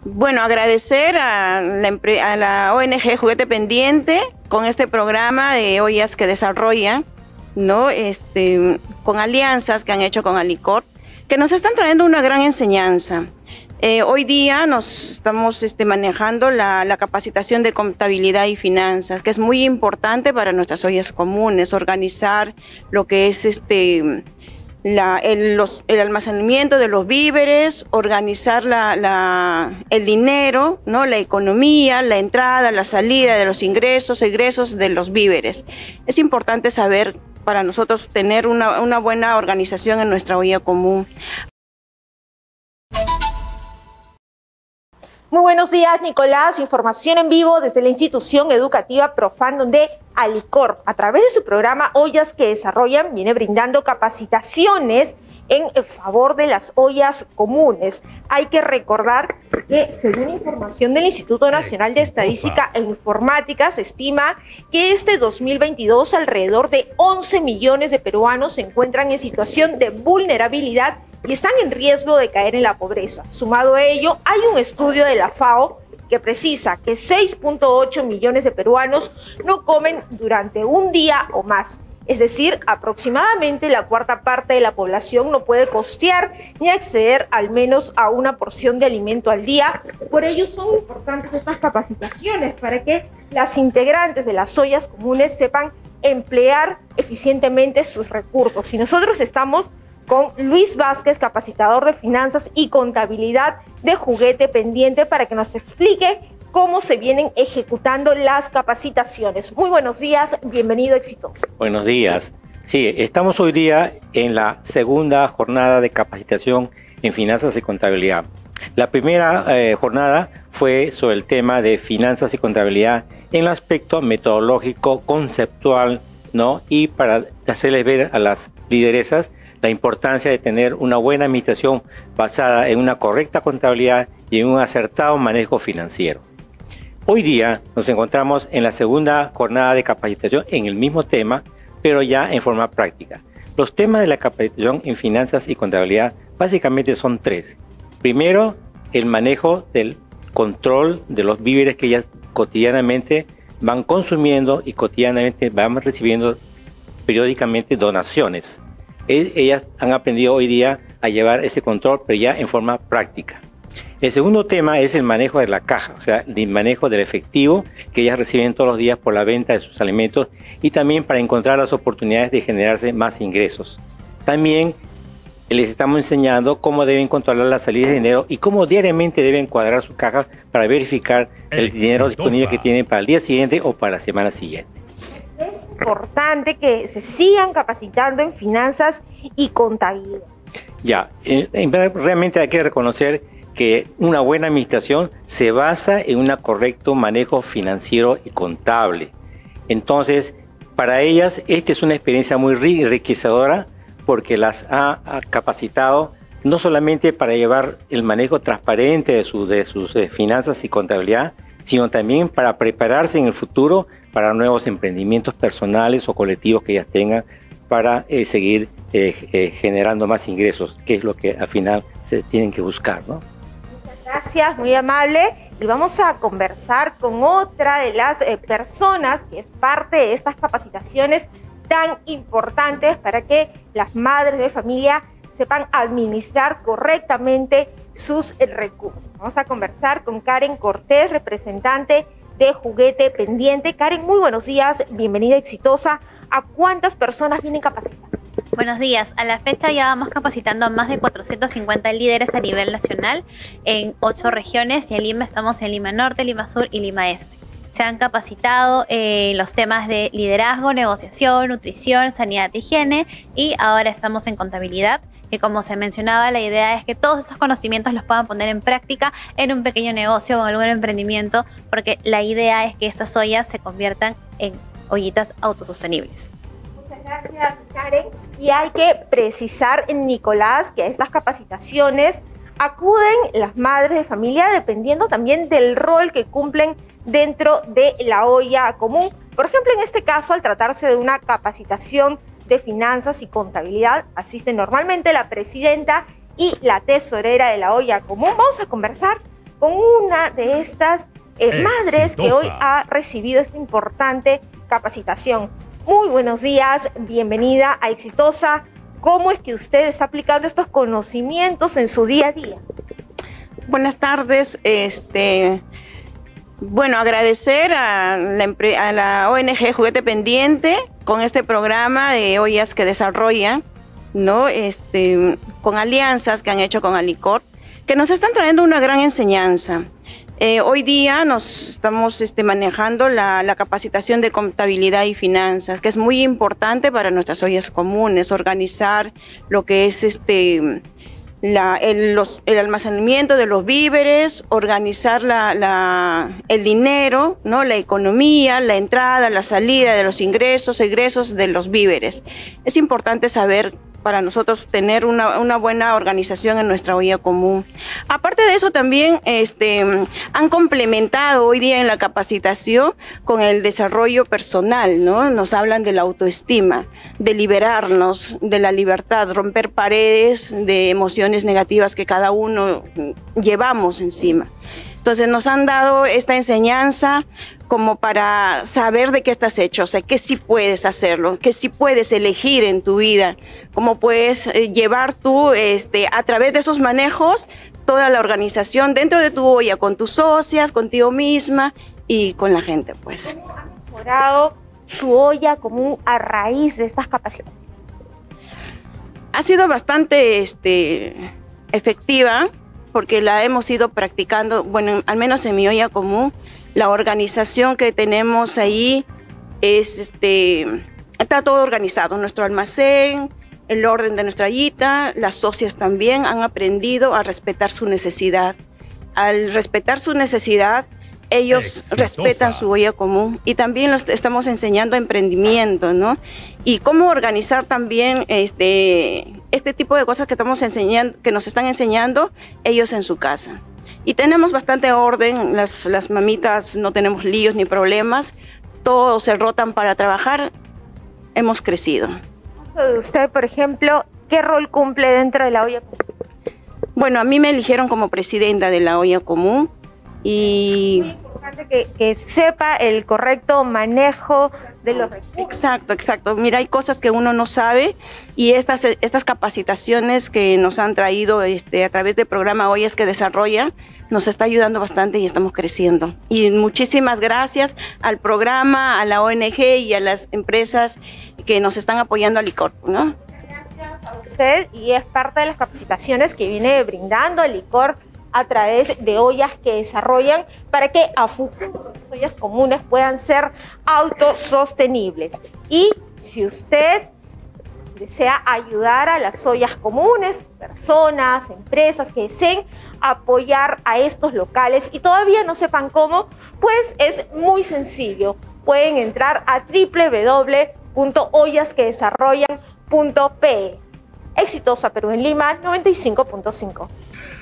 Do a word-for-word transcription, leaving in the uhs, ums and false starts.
Bueno, agradecer a la, a la O N G Juguete Pendiente con este programa de ollas que desarrollan, ¿no? Este, con alianzas que han hecho con Alicorp, que nos están trayendo una gran enseñanza. Eh, hoy día nos estamos este, manejando la, la capacitación de contabilidad y finanzas, que es muy importante para nuestras ollas comunes, organizar lo que es este... La, el, los, el almacenamiento de los víveres, organizar la, la, el dinero, ¿no? La economía, la entrada, la salida de los ingresos, egresos de los víveres. Es importante saber para nosotros tener una, una buena organización en nuestra olla común. Muy buenos días, Nicolás. Información en vivo desde la institución educativa Profandum de Alicorp. A través de su programa Ollas que Desarrollan, viene brindando capacitaciones en favor de las ollas comunes. Hay que recordar que, según información del Instituto Nacional de Estadística e Informática, se estima que este dos mil veintidós alrededor de once millones de peruanos se encuentran en situación de vulnerabilidad y están en riesgo de caer en la pobreza. Sumado a ello, hay un estudio de la FAO que precisa que seis punto ocho millones de peruanos no comen durante un día o más. Es decir, aproximadamente la cuarta parte de la población no puede costear ni acceder al menos a una porción de alimento al día. Por ello son importantes estas capacitaciones para que las integrantes de las ollas comunes sepan emplear eficientemente sus recursos. Y nosotros estamos con Luis Vázquez, capacitador de finanzas y contabilidad de Juguete Pendiente, para que nos explique cómo se vienen ejecutando las capacitaciones. Muy buenos días, bienvenido, exitoso. Buenos días. Sí, estamos hoy día en la segunda jornada de capacitación en finanzas y contabilidad. La primera eh, jornada fue sobre el tema de finanzas y contabilidad en el aspecto metodológico, conceptual, ¿no? Y para hacerles ver a las lideresas la importancia de tener una buena administración basada en una correcta contabilidad y en un acertado manejo financiero. Hoy día nos encontramos en la segunda jornada de capacitación en el mismo tema, pero ya en forma práctica. Los temas de la capacitación en finanzas y contabilidad básicamente son tres. Primero, el manejo del control de los víveres que ellas cotidianamente van consumiendo y cotidianamente van recibiendo periódicamente donaciones. Ellas han aprendido hoy día a llevar ese control, pero ya en forma práctica. El segundo tema es el manejo de la caja, o sea, el manejo del efectivo que ellas reciben todos los días por la venta de sus alimentos y también para encontrar las oportunidades de generarse más ingresos. También les estamos enseñando cómo deben controlar las salidas de dinero y cómo diariamente deben cuadrar su caja para verificar el dinero disponible que tienen para el día siguiente o para la semana siguiente. Es importante que se sigan capacitando en finanzas y contabilidad. Ya, eh, realmente hay que reconocer que una buena administración se basa en un correcto manejo financiero y contable. Entonces, para ellas, esta es una experiencia muy enriquecedora porque las ha, ha capacitado no solamente para llevar el manejo transparente de, su, de sus de finanzas y contabilidad, sino también para prepararse en el futuro para nuevos emprendimientos personales o colectivos que ellas tengan para eh, seguir eh, eh, generando más ingresos, que es lo que al final se tienen que buscar, ¿no? Muchas gracias, muy amable. Y vamos a conversar con otra de las eh, personas que es parte de estas capacitaciones tan importantes para que las madres de familia sepan administrar correctamente sus recursos. Vamos a conversar con Karen Cortés, representante de Juguete Pendiente. Karen, muy buenos días, bienvenida, exitosa. ¿A cuántas personas vienen capacitando? Buenos días. A la fecha ya vamos capacitando a más de cuatrocientos cincuenta líderes a nivel nacional en ocho regiones y en Lima estamos en Lima Norte, Lima Sur y Lima Este. Se han capacitado en los temas de liderazgo, negociación, nutrición, sanidad e higiene y ahora estamos en contabilidad, que como se mencionaba, la idea es que todos estos conocimientos los puedan poner en práctica en un pequeño negocio o algún emprendimiento, porque la idea es que estas ollas se conviertan en ollitas autosostenibles. Muchas gracias, Karen. Y hay que precisar, Nicolás, que a estas capacitaciones acuden las madres de familia dependiendo también del rol que cumplen dentro de la olla común. Por ejemplo, en este caso, al tratarse de una capacitación de finanzas y contabilidad, asiste normalmente la presidenta y la tesorera de la olla común. Vamos a conversar con una de estas eh, madres que hoy ha recibido esta importante capacitación. Muy buenos días, bienvenida a Exitosa. ¿Cómo es que usted está aplicando estos conocimientos en su día a día? Buenas tardes. Este, bueno, agradecer a la, a la O N G Juguete Pendiente con este programa de ollas que desarrollan, ¿no? Este, con alianzas que han hecho con Alicorp, que nos están trayendo una gran enseñanza. Eh, hoy día nos estamos este, manejando la, la capacitación de contabilidad y finanzas, que es muy importante para nuestras ollas comunes, organizar lo que es este, la, el, los, el almacenamiento de los víveres, organizar la, la, el dinero, ¿no? La economía, la entrada, la salida de los ingresos, egresos de los víveres. Es importante saber para nosotros tener una, una buena organización en nuestra olla común. Aparte de eso, también este, han complementado hoy día en la capacitación con el desarrollo personal, ¿no? Nos hablan de la autoestima, de liberarnos, de la libertad, romper paredes de emociones negativas que cada uno llevamos encima. Entonces nos han dado esta enseñanza como para saber de qué estás hecho, o sea, que sí puedes hacerlo, que sí puedes elegir en tu vida, cómo puedes eh, llevar tú este, a través de esos manejos toda la organización dentro de tu olla, con tus socias, contigo misma y con la gente, pues. ¿Cómo ha mejorado su olla común a raíz de estas capacitaciones? Ha sido bastante este, efectiva, porque la hemos ido practicando, bueno, al menos en mi olla común. La organización que tenemos ahí es, este, está todo organizado, nuestro almacén, el orden de nuestra ollita, las socias también han aprendido a respetar su necesidad. Al respetar su necesidad, ellos Exitosa. respetan su olla común y también los estamos enseñando emprendimiento, ¿no? Y cómo organizar también este, este tipo de cosas que estamos enseñando, que nos están enseñando ellos en su casa. Y tenemos bastante orden, las, las mamitas no tenemos líos ni problemas, todos se rotan para trabajar, hemos crecido. Usted, por ejemplo, ¿qué rol cumple dentro de la olla común? Bueno, a mí me eligieron como presidenta de la olla común y... Es muy importante que, que sepa el correcto manejo de los recursos. Exacto, exacto. Mira, hay cosas que uno no sabe y estas, estas capacitaciones que nos han traído este, a través del programa Ollas que Desarrolla nos está ayudando bastante y estamos creciendo. Y muchísimas gracias al programa, a la O N G y a las empresas que nos están apoyando a Alicorp, ¿no? Gracias a usted y es parte de las capacitaciones que viene brindando Alicorp a través de ollas que desarrollan para que a futuro las ollas comunes puedan ser autosostenibles. Y si usted desea ayudar a las ollas comunes, personas, empresas que deseen apoyar a estos locales y todavía no sepan cómo, pues es muy sencillo. Pueden entrar a doble u doble u doble u punto ollas que desarrollan punto pe. Exitosa Perú en Lima, noventa y cinco punto cinco.